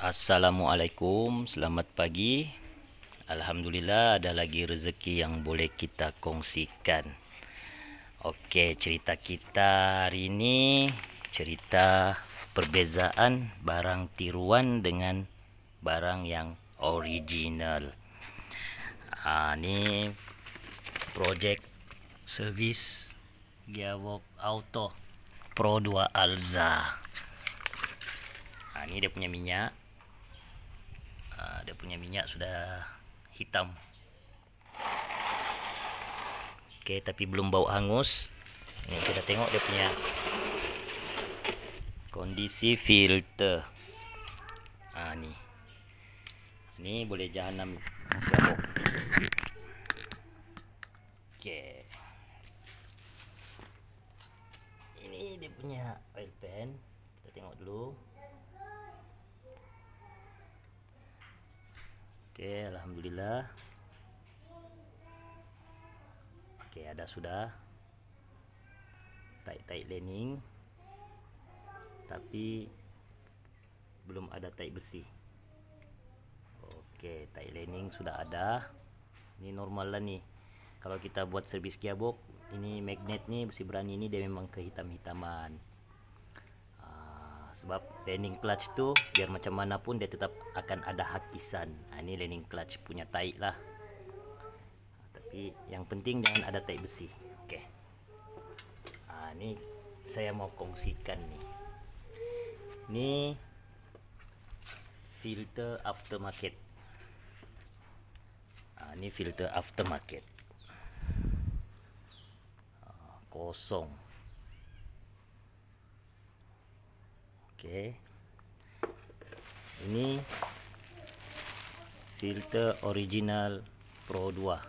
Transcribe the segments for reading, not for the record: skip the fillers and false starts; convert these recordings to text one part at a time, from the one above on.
Assalamualaikum, selamat pagi. Alhamdulillah ada lagi rezeki yang boleh kita kongsikan. Oke, cerita kita hari ini cerita perbezaan barang tiruan dengan barang yang original. Ini project service gearbox auto Pro 2 Alza. Ini dia punya minyak. Dia punya minyak sudah hitam. Oke, tapi belum bau hangus. Ini kita tengok dia punya kondisi filter. Ini boleh jahanam gearbox. Oke. Ini dia punya oil pan. Kita tengok dulu. Oke, alhamdulillah. Oke, ada sudah tight lining, tapi belum ada tight besi. Oke, tight lining sudah ada. Ini normal lah nih. Kalau kita buat servis gearbox, ini magnet nih, besi berani ini dia memang kehitam-hitaman. Sebab landing clutch tuh biar macam mana pun dia tetap akan ada hakisan. Ini landing clutch punya tight lah. Tapi yang penting jangan ada tight besi. Oke. Ini saya mau kongsikan nih. Ini filter aftermarket. Ini filter aftermarket. Kosong. Oke. Ini filter original Pro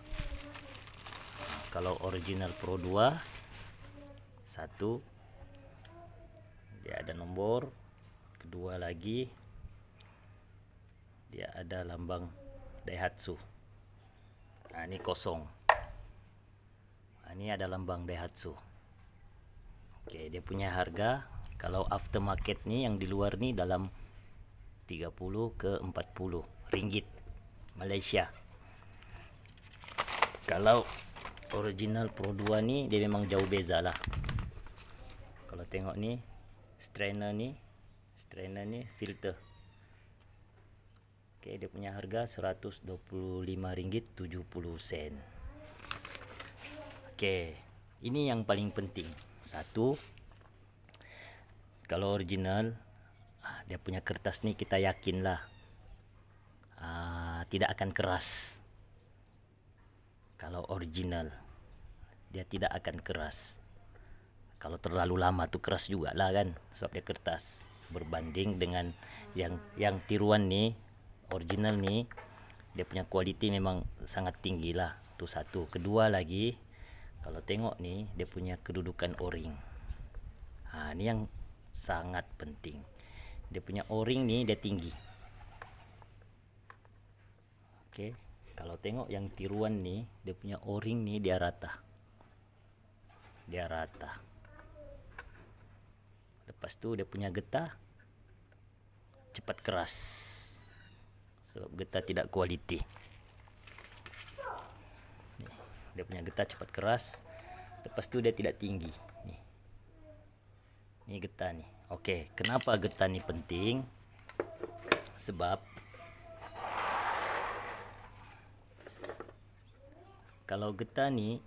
2. Kalau original Pro 2 satu, dia ada nomor. Kedua lagi, dia ada lambang Daihatsu. Ini kosong. Ini ada lambang Daihatsu. Oke, dia punya harga. Kalau aftermarket nih yang di luar nih dalam 30 ke 40 ringgit Malaysia. Kalau original Pro 2 nih dia memang jauh beza lah. Kalau tengok nih strainer nih filter. Oke, dia punya harga RM125.70. Oke, ini yang paling penting. Satu, kalau original dia punya kertas nih kita yakin lah tidak akan keras. Kalau original dia tidak akan keras. Kalau terlalu lama tuh keras juga lah kan, sebab dia kertas. Berbanding dengan yang tiruan nih, original nih, dia punya kualiti memang sangat tinggi lah. Itu satu. Kedua lagi, kalau tengok nih dia punya kedudukan o-ring. Ini yang sangat penting. Dia punya o-ring nih dia tinggi. Oke, kalau tengok yang tiruan nih, dia punya o-ring nih dia rata. Lepas tu dia punya getah cepat keras. Sebab getah tidak kualiti. Dia punya getah cepat keras. Lepas tu dia tidak tinggi. Ini getah nih. Oke, kenapa getah nih penting? Sebab kalau getah nih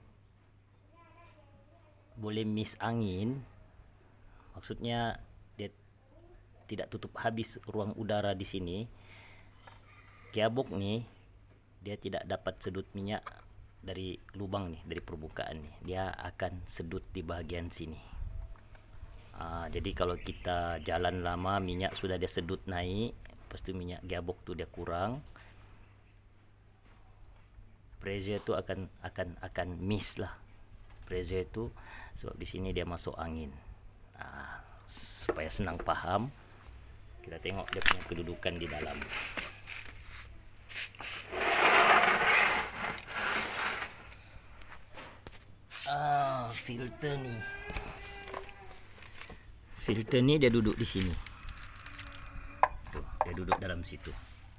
boleh miss angin, maksudnya dia tidak tutup habis ruang udara di sini. Gearbox nih dia tidak dapat sedut minyak dari lubang nih, dari permukaan nih. Dia akan sedut di bagian sini. Jadi kalau kita jalan lama minyak sudah dia sedut naik, lepas tu minyak gearbox tu dia kurang, pressure tu akan miss lah. Pressure tu sebab di sini dia masuk angin. Supaya senang paham, kita tengok dia punya kedudukan di dalam. Filter nih. Filter ni dia duduk di sini. Tuh, dia duduk dalam situ.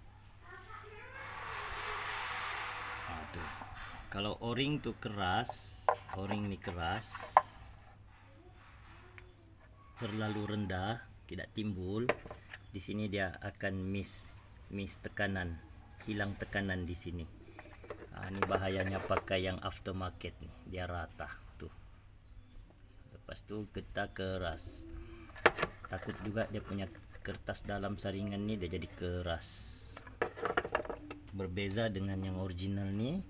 Tuh. Kalau o-ring tuh keras, o-ring ini keras, terlalu rendah, tidak timbul. Di sini dia akan miss tekanan, hilang tekanan di sini. Ini bahayanya pakai yang aftermarket nih, dia rata tuh. Lepas tuh getah keras. Takut juga dia punya kertas dalam saringan nih dia jadi keras. Berbeza dengan yang original nih,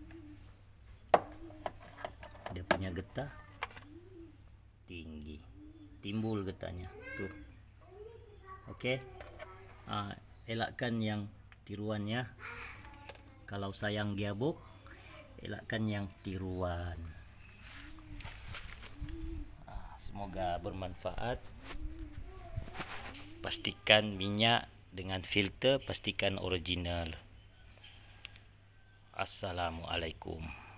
dia punya getah tinggi, timbul getahnya tuh. Oke. Elakkan yang tiruannya. Kalau sayang gearbox, elakkan yang tiruan. Semoga bermanfaat. Pastikan minyak dengan filter, pastikan original. Assalamualaikum.